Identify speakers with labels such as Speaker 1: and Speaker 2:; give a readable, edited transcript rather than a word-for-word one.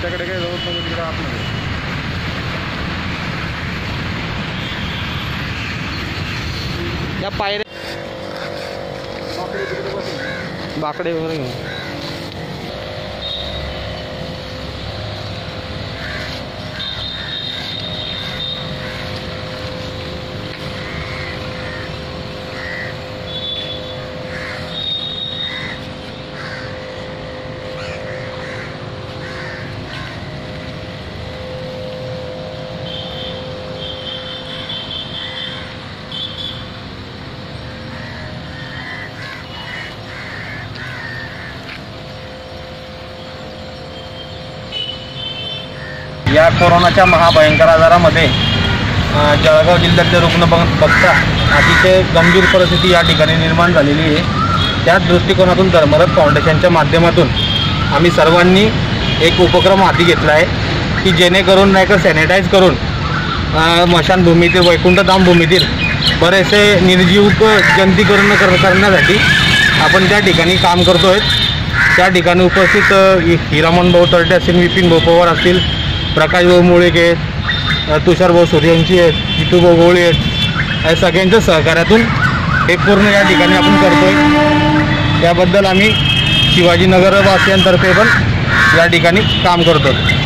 Speaker 1: रस्त्याकडे काही जाऊ नको तिकडे आतमध्ये.
Speaker 2: या पायऱ्या बाकडे वगैरे घेऊन
Speaker 1: या कोरोनाच्या महाभयंकर आजारामध्ये जळगाव जिल्ह्यातले रुग्ण बघता अतिशय गंभीर परिस्थिती या ठिकाणी निर्माण झालेली आहे. त्याच दृष्टिकोनातून धर्मरथ फाउंडेशनच्या माध्यमातून आम्ही सर्वांनी एक उपक्रम हाती घेतला आहे की जेणेकरून नाही का सॅनिटाईज करून स्मशानभूमीतील वैकुंठधामभूमीतील बरेचसे निर्जीव जंतीकरण करण्यासाठी आपण त्या ठिकाणी काम करतो आहे. त्या ठिकाणी उपस्थित हिरामन भाऊ तर्टे असतील, विपिन भाऊ पवार असतील, प्रकाश भाऊ मुळेके, तुषार भाऊ सूर्यवंशी आहेत, जितू भाऊ गोळे आहेत, या सगळ्यांच्या सहकार्यातून हे पूर्ण या ठिकाणी आपण करतो आहे. त्याबद्दल आम्ही शिवाजीनगर वासियांतर्फे पण या ठिकाणी काम करतो.